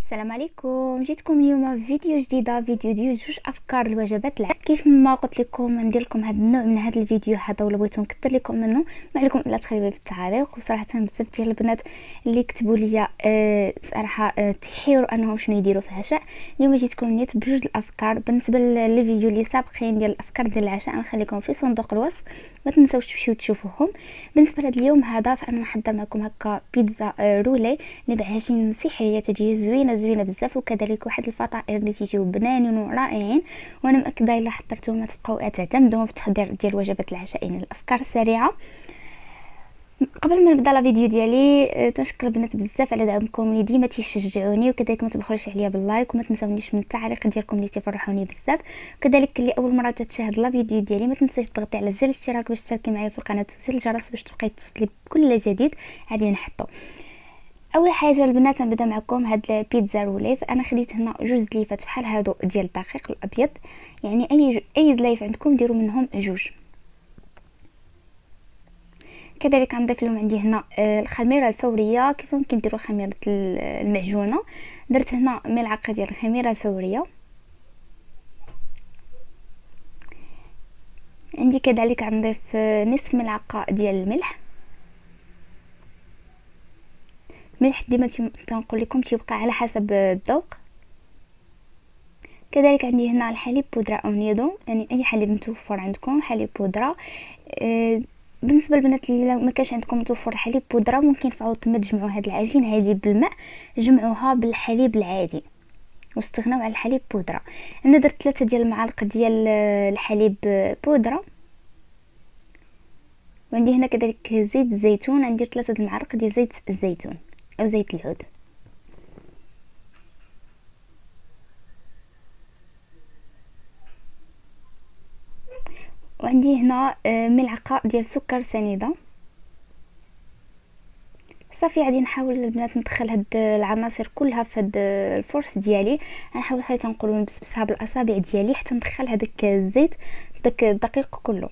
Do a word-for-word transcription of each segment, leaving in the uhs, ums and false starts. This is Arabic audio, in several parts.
السلام عليكم. جيتكم اليوم في فيديو جديده، فيديو ديال جوج افكار الوجبات العام. كيف ما قلت لكم ندير لكم هذا النوع من هذا الفيديو هذا، ولا بغيتو نكثر لكم منه ما عليكم الا تخليوه في التعاليق. وصراحه بزاف ديال البنات اللي كتبوا لي أه صراحه أه تحيروا انهم شنو يديروا في العشاء. اليوم جيتكم نيت بجوج الافكار. بالنسبه للفيديو اللي سابقين ديال الافكار ديال العشاء نخليكم في صندوق الوصف، ما تنساوش تمشيو تشوفوهم. بالنسبه لهذا اليوم هذا فانا نحضر معكم هكا بيتزا أه رولي اللي بعجين سحريه تجي زوينه زوينه بزاف، وكذلك واحد الفطائر اللي تيجيو بنانين ورائعين. وانا مأكده الا حضرتوهم تبقاو تعتمدوهم في التحضير ديال وجبات العشاء. يعني الافكار السريعه. قبل ما نبدا لا فيديو ديالي أه تنشكر البنات بزاف على دعمكم اللي ديما تيشجعوني، وكذلك ما تبخلوش عليا باللايك، وما تنساونيش من التعليق ديالكم اللي تفرحوني بزاف. وكذلك اللي اول مره تشاهد لا فيديو ديالي ما تنساش تضغطي على زر الاشتراك باش تشاركي معايا في القناه وزر الجرس باش تبقاي توصلي بكل جديد غادي نحطو. اول حاجه البنات نبدا معكم هاد البيتزا رولي. انا خديت هنا جوج زليفات بحال هادو ديال الدقيق الابيض، يعني اي جو اي زليف عندكم ديروا منهم جوج. كذلك غنضيف لهم عندي هنا الخميره الفوريه. كيف ممكن ديروا خميره المعجونه، درت هنا ملعقه ديال الخميره الفوريه. عندي كذلك غنضيف نصف ملعقه ديال الملح. الملح ديما تنقول لكم تيبقى على حسب الذوق. كذلك عندي هنا الحليب بودره او نيدو، يعني اي حليب متوفر عندكم حليب بودره. أه بالنسبه للبنات اللي ما كانش عندكم متوفر حليب بودره ممكن في عوض ما تجمعوا هاد العجين هذه بالماء جمعوها بالحليب العادي واستغناو على الحليب بودره. انا درت ثلاثة ديال المعالق ديال الحليب بودره. وعندي هنا كذلك زيت الزيتون، ندير ثلاثة المعالق ديال زيت الزيتون او زيت العود. وعندي هنا ملعقه ديال سكر سنيده. صافي غادي نحاول البنات ندخل هاد العناصر كلها في هاد الفرش ديالي. غنحاول حتى نقولوا نبسبسها بالاصابع ديالي حتى ندخل هذاك الزيت داك الدقيق كله.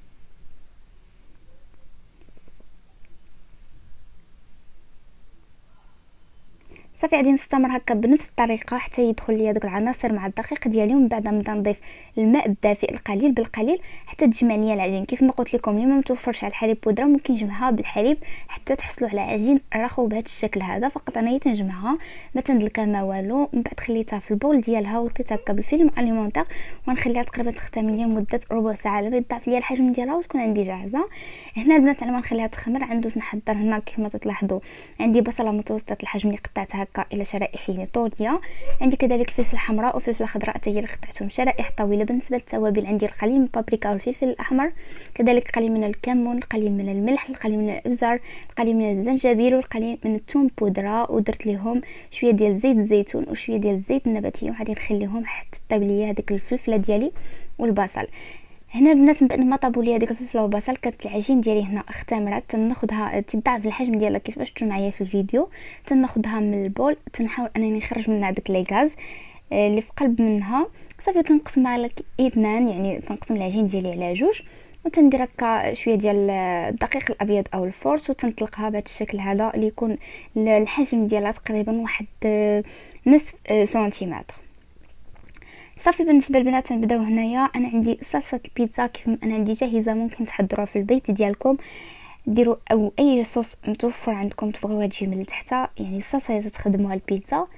صافي غادي نستمر هكا بنفس الطريقه حتى يدخل لي هذوك العناصر مع الدقيق ديالي. ومن بعد نبدا نضيف الماء الدافئ القليل بالقليل حتى تجمع لي العجين. كيف ما قلت لكم اللي ما متوفرش على الحليب بودره ممكن نجمعها بالحليب حتى تحصلوا على عجين رخو بهذا الشكل هذا. فقط انا تنجمعها ما تندلكها ما والو. من بعد خليتها في البول ديالها وطيتها هكا بالفيلم اليمونتير ونخليها تقريبا تختمر لي لمده ربع ساعه على ما يضاعف لي الحجم ديالها وتكون عندي جاهزه. هنا البنات على ما نخليها تخمر عندوز نحضر هنا كيف ما تلاحظوا عندي بصله متوسطه الحجم اللي قطعتها هكا الى شرائح يعني طوليه. عندي كذلك فلفل حمراء وفلفل خضراء حتى هي اللي قطعتهم شرائح طويله. بالنسبه للتوابل عندي القليل من البابريكا والفلفل الاحمر، كذلك قليل من الكمون، القليل من الملح، القليل من الابزار، القليل من الزنجبيل والقليل من الثوم بودره. ودرت لهم شويه ديال زيت الزيتون وشويه ديال الزيت النباتي وغادي نخليهم حتى طيب ليا هذيك الفلفله ديالي والبصل. هنا البنات من بعد ما طابوا لي هذيك الفلفله والبصل كانت العجين ديالي هنا اختمرت. تناخذها تضاعف الحجم ديالها كيفاش شفتوا معايا في الفيديو. تناخذها من البول تنحاول انني نخرج منها داك لي غاز اللي في قلب منها. صافي تنقسمها على اثنان، يعني تنقسم العجين ديالي على جوج وتندير هكا شويه ديال الدقيق الابيض او الفورس وتنطلقها بهذا الشكل هذا اللي يكون الحجم ديالها تقريبا واحد نصف سنتيمتر. صافي بالنسبه للبنات نبداو هنايا. انا عندي صلصه البيتزا كيف انا عندي جاهزه ممكن تحضروها في البيت ديالكم. ديروا او اي صوص متوفر عندكم تبغيوها تجي من تحت، يعني الصلصه اللي تخدموها البيتزا.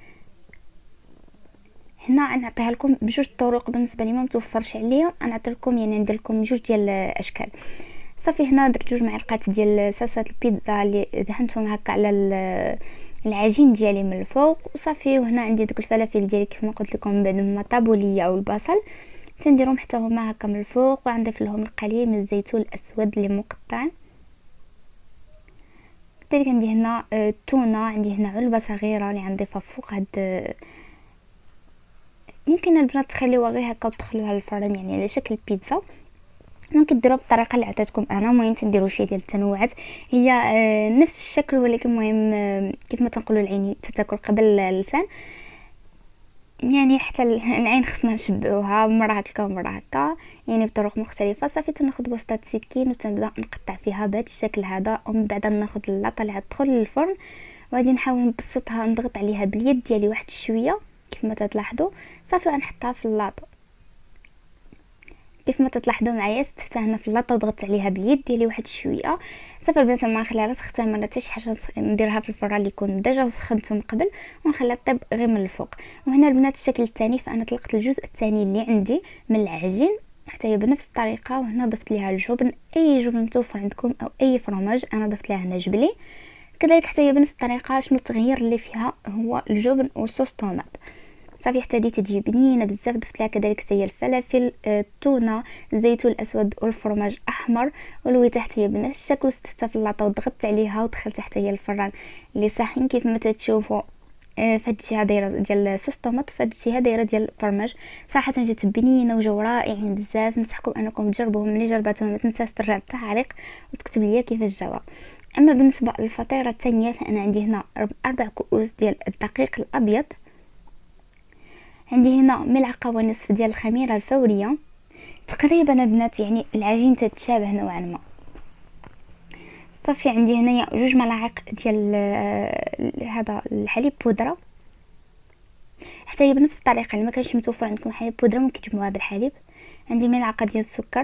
هنا نعطيها لكم بجوج طرق بالنسبه لي ما متوفرش عليا. انا نعطي لكم يعني ندير لكم جوج ديال الاشكال. صافي هنا درت جوج معلقات ديال صلصه البيتزا اللي دهنتهم هكا على العجين ديالي من الفوق. وصافي وهنا عندي داك الفلافل ديالي كيف ما قلت لكم بعد ما طابوا ليا او البصل تنديرهم حتى هما هكا من الفوق. وغنضيف لهم القليل من الزيتون الاسود اللي مقطع. كذلك عندي هنا التونه، عندي هنا علبه صغيره اللي غنضيفها فوق هاد. ممكن البنات تخليوها غير هكا وتدخلوها للفرن يعني على شكل بيتزا. ممكن ديروها بالطريقه اللي عطيتكم انا. المهم تنديروا شويه ديال التنوعات هي آه نفس الشكل، ولكن المهم آه كيف ما تنقولوا العين تتاكل قبل اللسان، يعني حتى العين خصنا نشبعوها مره هكا ومره هكا يعني بطرق مختلفه. صافي تناخذ بوسطه السكين وتنبدا نقطع فيها بهذا الشكل هذا. ومن بعد ناخذ اللاطه اللي غتدخل للفرن وغادي نحاول نبسطها، نضغط عليها باليد ديالي واحد شويه كيف ما تلاحظوا. صافي غنحطها في اللاطو كيف ما تلاحظوا معايا. ستفتها هنا في اللاطه وضغطت عليها باليد ديالي واحد شويه. صافي البنات ما نخليها لا تختمر لا حتى شي حاجه، نديرها في الفران اللي يكون ديجا وسخنته من قبل ونخليها طيب غير من الفوق. وهنا البنات الشكل الثاني، فانا طلقت الجزء الثاني اللي عندي من العجين حتى هي بنفس الطريقه، وهنا ضفت ليها الجبن، اي جبن متوفر عندكم او اي فرماج، انا ضفت لها هنا جبلي كذلك حتى هي بنفس الطريقه. شنو التغيير اللي فيها هو الجبن وصوص طوماط. صافي حتى دي تجي بنينه بزاف. ضفت لها كذلك حتى هي الفلافل، التونه، الزيتون الاسود والفرماج احمر والويته حتى هي بنفس الشكل. واستفتها في اللاطه وضغطت عليها ودخلت حتى هي الفران اللي ساخن كيف ما تشوفوا. فهاد الجهه دايره ديال صوص طوماط وفهاد الجهه دايره ديال الفرماج. صراحه جات بنينه وجو رائعين بزاف. ننصحكم انكم تجربوهم. ملي جربتوهم ما تنساش ترجع التعليق وتكتب لي كيفاش جاوا. اما بالنسبه للفطيره الثانيه فانا عندي هنا اربع كؤوس ديال الدقيق الابيض، عندي هنا ملعقه ونصف ديال الخميره الفوريه تقريبا البنات، يعني العجين تتشابه نوعا ما. صافي عندي هنايا جوج ملاعق ديال هذا الحليب بودره حتى هي بنفس الطريقه. اللي ما كانش متوفر عندكم حليب بودره ممكن تجمعوها بالحليب. عندي ملعقه ديال السكر،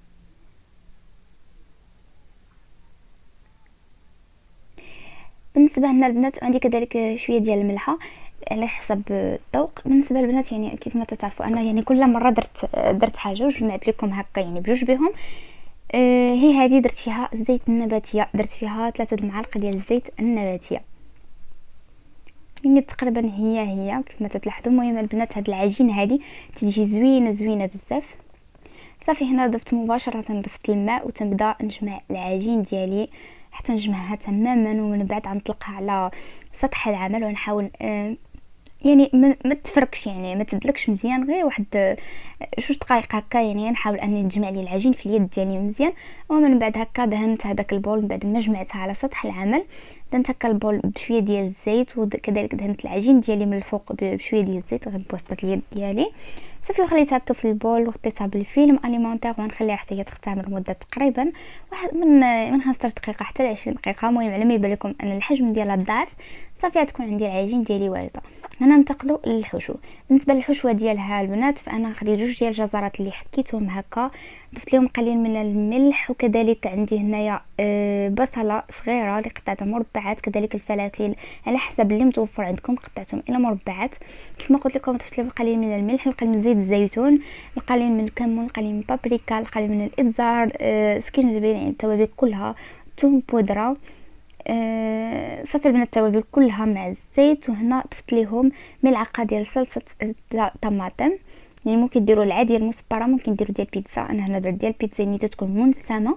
بالنسبه هنا البنات عندي كذلك شويه ديال الملحه على حسب الذوق. بالنسبه للبنات يعني كيف ما تعرفوا انا يعني كل مره درت درت حاجه وجمعت لكم هكا يعني بجوج بهم. آه هي هذه درت فيها الزيت النباتيه، درت فيها ثلاثة المعالق ديال الزيت النباتيه يعني تقريبا هي هي كيف ما تلاحظوا. المهم البنات هاد العجين هذه تجي زوينه زوينه بزاف. صافي هنا ضفت مباشره ضفت الماء وتنبدا نجمع العجين ديالي حتى نجمعها تماما، ومن بعد غنطلقها على سطح العمل ونحاول آه يعني ما تفركش يعني ما تدلكش مزيان، غير واحد جوج دقائق هكا يعني نحاول اني نجمع لي العجين في اليد ديالي مزيان. ومن بعد هكا دهنت هذاك البول من بعد ما جمعتها على سطح العمل. دهنت هكا البول بشويه ديال الزيت وكذلك دهنت العجين ديالي من الفوق بشويه ديال الزيت غير بوسطه اليد ديالي. صافي وخليتها هكا في البول وغطيتها بالفيلم اليمونتير ونخليها حتى هي تختمر مده تقريبا واحد من من خمسطاش دقيقه حتى ل عشرين دقيقه. المهم على ما يبان لكم ان الحجم ديالها ضعف صافي غتكون عندي العجين ديالي وارده. هنا ننتقلوا للحشو. بالنسبه للحشوه ديالها البنات فانا خديت جوج ديال الجزرات اللي حكيتهم هكا، ضفت لهم قليل من الملح، وكذلك عندي هنايا أه بصله صغيره اللي قطعتها مربعات، كذلك الفلافل على حسب اللي متوفر عندكم قطعتهم الى مربعات. كيف ما قلت لكم ضفت لهم قليل من الملح، القليل من زيت الزيتون، القليل من الكمون، القليل من بابريكا، القليل من الابزار، أه سكينجبير يعني التوابل كلها، ثوم بودره. آه صافي البنات التوابل كلها مع الزيت. وهنا ضفت ليهم ملعقه ديال صلصه طماطم يعني ممكن ديروا العاديه المصبره، ممكن ديروا ديال بيتزا، انا هنا درت ديال بيتزا يعني تتكون منسمه.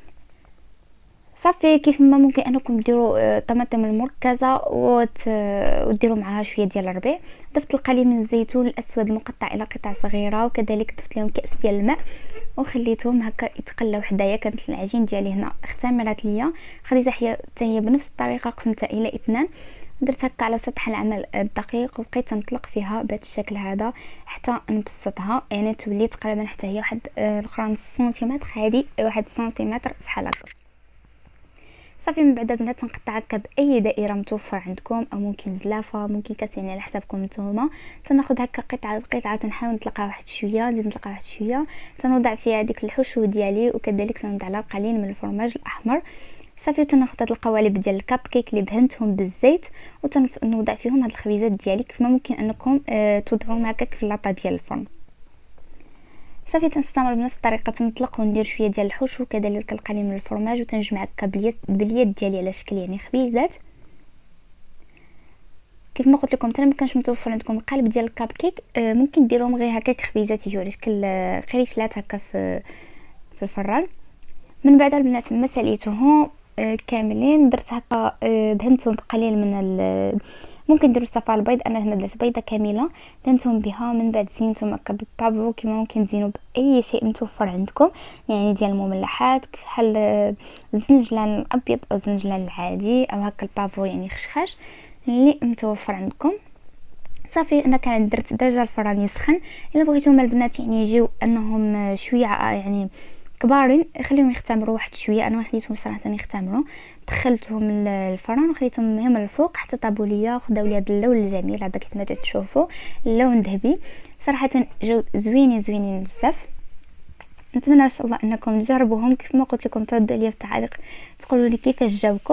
صافي كيف ما ممكن انكم ديروا آه طماطم المركزه وت... وديروا معها شويه ديال الربيع. ضفت القليل من الزيتون الاسود المقطع الى قطع صغيره، وكذلك ضفت لهم كاس ديال الماء وخليتهم هكا يتقلاو حدايا. كانت العجين ديالي هنا اختمرت ليا، خديتها حتى هي بنفس الطريقه قسمتها الى اثنان، درت هكا على سطح العمل الدقيق وبقيت نطلق فيها بهذا الشكل هذا حتى نبسطها يعني تولي تقريبا حتى هي واحد الاخرى نص سنتيمتر، هذه واحد سنتيمتر بحال هكا. صافي من بعد البنات نقطع هكا باي دائره متوفر عندكم، او ممكن زلافه ممكن كاس يعني على حسابكم نتوما. تناخذ هكا قطعه بقطعه تنحاول نطلقها واحد شويه، نزيد نطلقها واحد شويه، تنوضع فيها ديك الحشو ديالي وكذلك تنوضع لها القليل من الفرماج الاحمر. صافي تناخذ هاد القوالب ديال الكاب كيك اللي دهنتهم بالزيت وتنوضع فيهم هاد الخبيزات ديالي كيف ما ممكن انكم آه توضعوهم هكاك في اللاطه ديال الفرن. صافي تنستمر بنفس الطريقه، تنطلق وندير شويه ديال الحشو وكذلك القليل من الفرماج وتنجمع هكا باليد باليد ديالي على شكل يعني خبيزات. كيف ما قلت لكم حتى ما كانش متوفر عندكم القالب ديال الكاب كيك آه ممكن ديروهم غير هكاك خبيزات يجيو على شكل قريشلات هكا في في الفران. من بعد البنات ما ساليتهم آه كاملين درت هكا آه دهنتهم بقليل من ممكن ديروا الصفار البيض، انا هنا درت بيضه كامله دهنتهم بها. من بعد زينتهم هكا بالبابرو كيما ممكن تزينوا باي شيء متوفر عندكم يعني ديال المملحات بحال الزنجلان الابيض او الزنجلان العادي او هكا البابرو يعني خشخاش اللي متوفر عندكم. صافي انا كان درت دجاج الفران يسخن. الا بغيتوهم البنات يعني يجيو انهم شويه يعني كبارين خليهم يختمروا واحد شويه. انا خليتهم صراحه يختمروا، دخلتهم للفران وخليتهم هم الفوق حتى طابوا ليا، خداو لي هذا اللون الجميل هذا كيف ما تشوفوا، اللون ذهبي صراحه جو زوينين زوينين بزاف. نتمنى ان شاء الله انكم تجربوهم كيف ما قلت لكم، تردوا لي في التعليق تقولوا لي كيفاش جاوكم.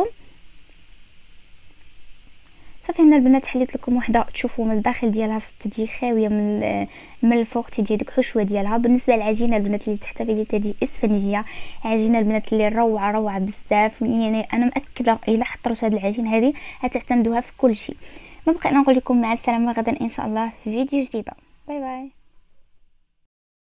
صافي هنا البنات حليت لكم وحده تشوفوا من الداخل ديالها تجي خاويه من من الفوق، تجي ديك الحشوه ديالها. بالنسبه للعجينه البنات اللي تحت فيها تجي اسفنجيه، عجينه البنات اللي روعه روعه بزاف. يعني انا مأكده الا حطرتوا هذه العجين هذه هتعتمدوها في كل شيء. ما بقى نقول لكم مع السلامه، غدا ان شاء الله في فيديو جديده. باي باي.